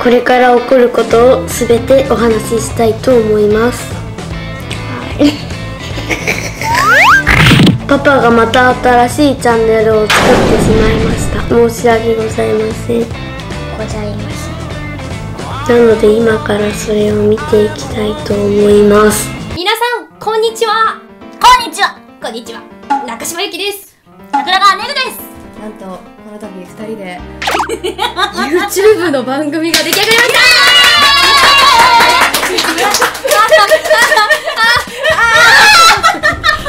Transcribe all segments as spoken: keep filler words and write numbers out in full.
これから起こることをすべてお話ししたいと思います。パパがまた新しいチャンネルを作ってしまいました。申し訳ございません。 ございません。 なので今からそれを見ていきたいと思います。 皆さんこんにちは。 こんにちは。 こんにちは。中島ゆきです。 桜川めぐです。 なんとこの度ふたりでYouTube の番組が出来上がりました。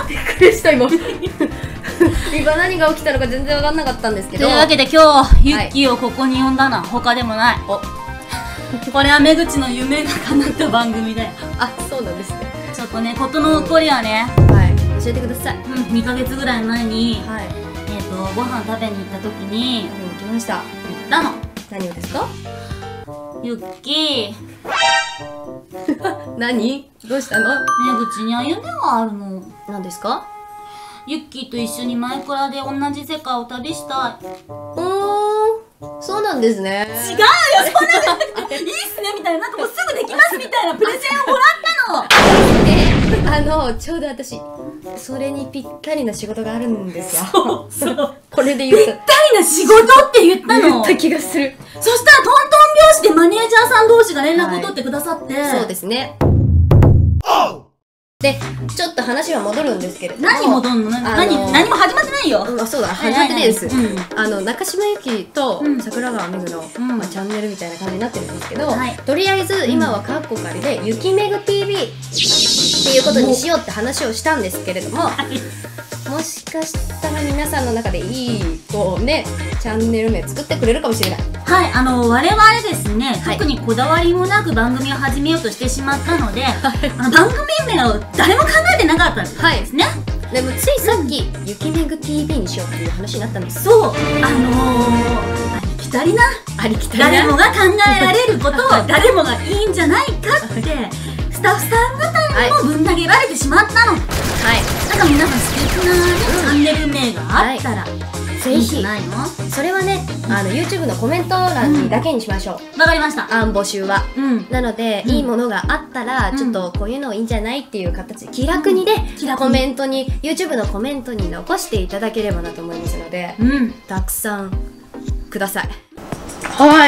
びっくりした今。今何が起きたのか全然分かんなかったんですけど。 というわけで今日ユッキーをここに呼んだのは他でもない。おこれはめぐちの夢が叶った番組だよ。 あ、そうなんですね。 ちょっとね、事の起こりはね、 はい、教えてください。 うん、にかげつぐらい前に、 はい、 えっとご飯食べに行った時に食べに行きました。 言ったの。 何をですか？ ユッキー何？どうしたの？ めぐちには夢があるの。 何ですか？ ユッキーと一緒にマイクラで同じ世界を旅したい。 おー、そうなんですね。 違うよ、そんなこといいっすねみたいな、なんかもうすぐできますみたいなプレゼンをもらったの。 あの、ちょうど私それにぴったりな仕事があるんですよ。 そうそうこれで言ったぴったりな仕事って言ったの。 言った気がする。 そしたらトントン拍子でマネージャーさん同士が連絡を取ってくださって、 はい、そうですね。で、ちょっと話は戻るんですけれども。 何戻んの？何、あのー、何も始まってないよ。 あ、そうだ、始まってないです。 うん、 あの、中島ゆきと桜川めぐの、うん、まあ、チャンネルみたいな感じになってるんですけど、はい、とりあえず今はカッコ仮で、ゆきめぐ ティービー っていうことにしようって話をしたんですけれども、もしかしたら皆さんの中でいい、こうね、チャンネル名作ってくれるかもしれない。 はい、あの、我々ですね、はい、特にこだわりもなく番組を始めようとしてしまったので、はい、あの番組名を誰も考えてなかったんですね。はい、 でもついさっき、うん、ゆきめぐ ティービー にしようっていう話になったんです。 そう、あのー、ありきたりな、 ありきたりな誰もが考えられることを誰もがいいんじゃないかってスタッフさん方にもぶん投げられてしまったの。はい、だから皆さん素敵な、ね、チャンネル名があったら、はい、ぜひ。ないの？ それはね、あの YouTube のコメント欄にだけにしましょう。 わかりました。 案募集は。なので、いいものがあったら、ちょっとこういうのいいんじゃないっていう形で気楽にね、コメントに YouTube のコメントに残していただければなと思いますので、たくさんください。 はい。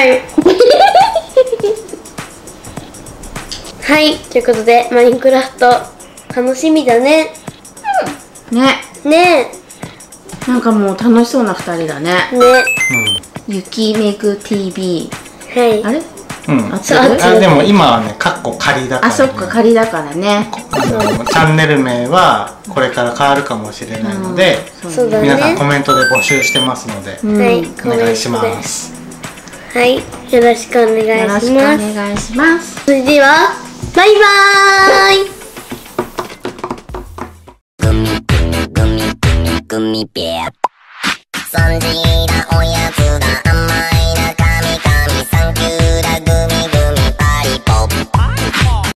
はい、ということでマインクラフト楽しみだね。 ね。 ね。 なんかもう楽しそうなふたりだね。 ね。 ゆきめぐ ティービー。 はい。 あれ？ うん。あ、でも今はね、カッコ仮だから。 あ、そっか、仮だからね。 チャンネル名はこれから変わるかもしれないので、皆さんコメントで募集してますので、お願いします。 はい、よろしくお願いします。 よろしくお願いします。 それでは、バイバーイ。グミグミグミグミペア。サンジーなおやつだ。